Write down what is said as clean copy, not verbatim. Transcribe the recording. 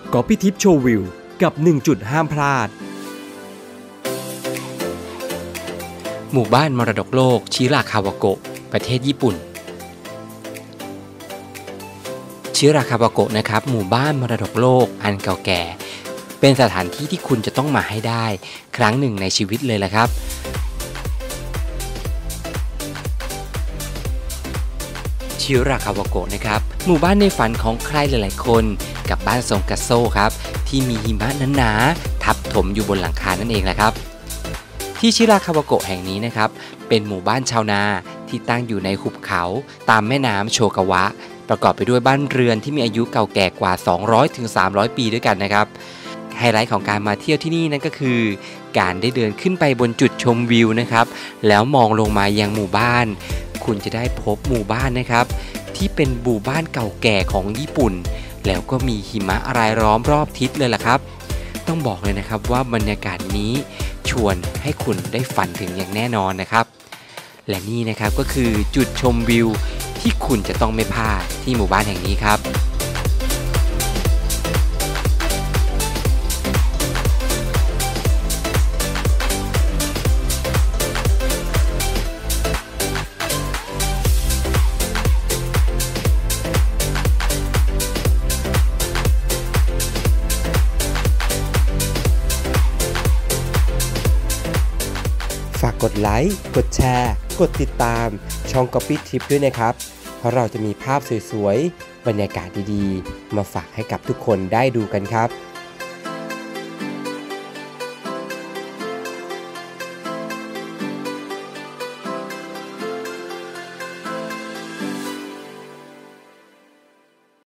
ก๊อปปี้ทิปโชว์วิวกับ1จุดห้ามพลาดหมู่บ้านมรดกโลกชิราคาวาโกะประเทศญี่ปุ่นชิราคาวาโกะนะครับหมู่บ้านมรดกโลกอันเก่าแก่เป็นสถานที่ที่คุณจะต้องมาให้ได้ครั้งหนึ่งในชีวิตเลยแหละครับชิราคาวาโกะนะครับหมู่บ้านในฝันของใครหลายๆคนกับบ้านทรงกัสโซครับที่มีหิมะหนาๆทับถมอยู่บนหลังคานั่นเองแหละครับที่ชิราคาวาโกะแห่งนี้นะครับเป็นหมู่บ้านชาวนาที่ตั้งอยู่ในหุบเขาตามแม่น้ำโชกาวะประกอบไปด้วยบ้านเรือนที่มีอายุเก่าแก่กว่า 200-300 ปีด้วยกันนะครับไฮไลท์ของการมาเที่ยวที่นี่นั่นก็คือการได้เดินขึ้นไปบนจุดชมวิวนะครับแล้วมองลงมายังหมู่บ้านคุณจะได้พบหมู่บ้านนะครับที่เป็นหมู่บ้านเก่าแก่ของญี่ปุ่นแล้วก็มีหิมะรายล้อมรอบทิศเลยล่ะครับต้องบอกเลยนะครับว่าบรรยากาศนี้ชวนให้คุณได้ฝันถึงอย่างแน่นอนนะครับและนี่นะครับก็คือจุดชมวิวที่คุณจะต้องไม่พลาดที่หมู่บ้านแห่งนี้ครับฝากกดไลค์กดแชร์กดติดตามช่อง Copy Tip ด้วยนะครับเพราะเราจะมีภาพสวยๆบรรยากาศดีๆมาฝากให้กับทุกคนได้ดูกันครับ